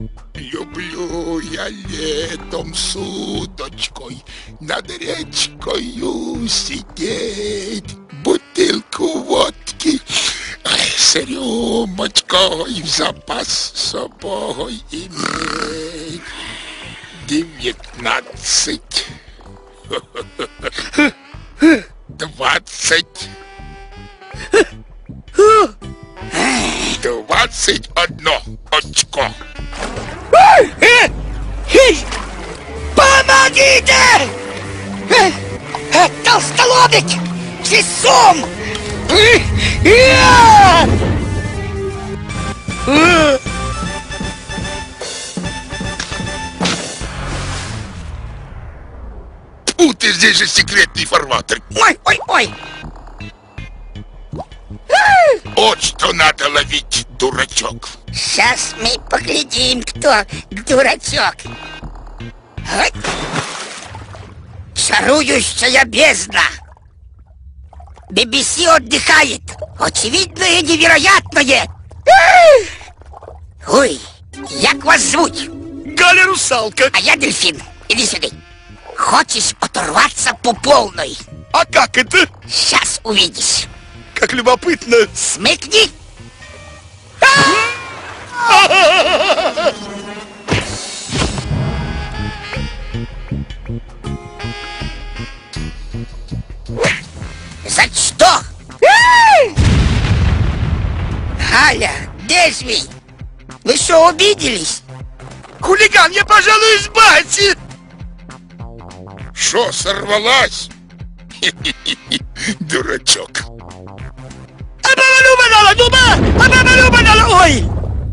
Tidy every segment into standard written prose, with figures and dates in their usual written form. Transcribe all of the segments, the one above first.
Люблю я летом с удочкой над речкою сидеть, бутылку водки с рюмочкой в запас с собой иметь. 19, 20, 21 очко. Помогите! Толстолобик! Чесом! Фу, ты, здесь же секретный форматор. Ой, ой, ой! Вот что надо ловить, дурачок. Сейчас мы поглядим, кто дурачок. Вот. Чарующая бездна. BBC отдыхает. Очевидное невероятное. Ой, як вас звуть? Галя Русалка. А я дельфин. Иди сюда. Хочешь оторваться по полной? А как это? Сейчас увидишь. Как любопытно. Смыкни. За что? Галя, Дельфи, вы что, обиделись? Хулиган, я, пожалуй, избавьте. Шо, сорвалась? Дурачок. Ой!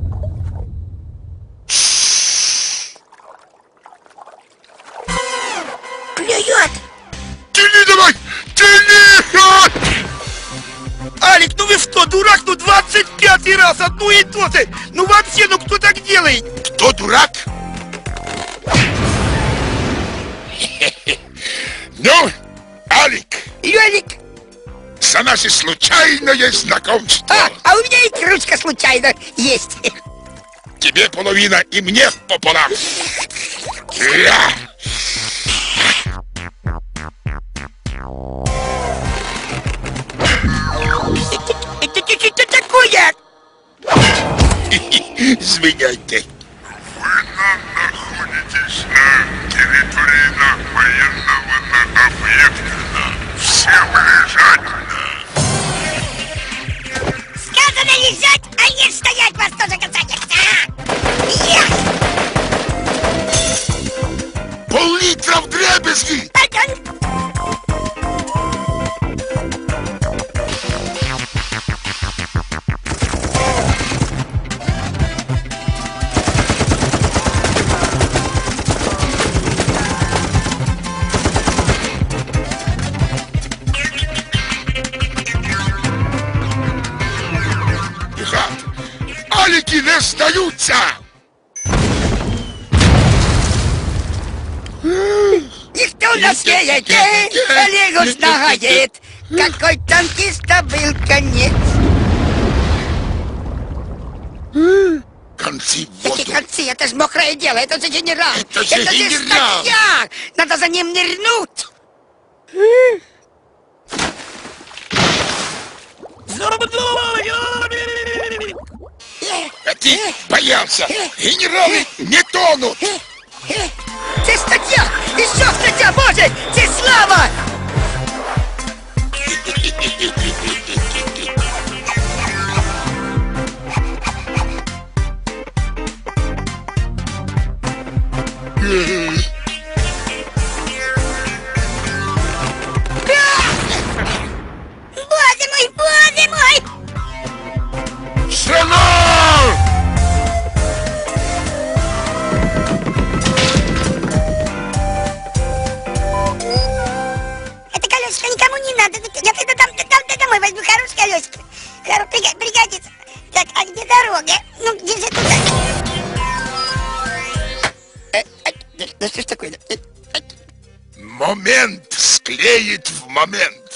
Клюет. Тяни давай! Тяни! Алик, ну вы что, дурак? Ну 25 раз одну и то же. Ну вообще, ну кто так делает? Кто дурак? Ну, Алик, Лёлик. за наше случайное знакомство. А у меня и ручка случайно есть. Тебе половина и мне пополам. Я. Это такое? Извиняйте. Вы находитесь на территории военного объекта. Всем лежать. Сказано лежать, а не стоять, вас тоже касается. Пол-литра вдребезги. Алики не сдаются! Никто не смеет, Олегу нагадит. Какой танкиста был конец. Концы в воду. Какие концы? Это же мокрое дело, это же генерал. Это же генерал. статья. Надо за ним нырнуть. А ты боялся! Генералы не тонут! Це стаття! Еще стаття, Боже! Це слава! Боже мой, Боже мой! Страна! Это колесико никому не надо. Я когда домой возьму хорошее колесико. Пригодится. Так, а где дорога? Ну, где же туда? Да что ж такое? Момент склеит в момент.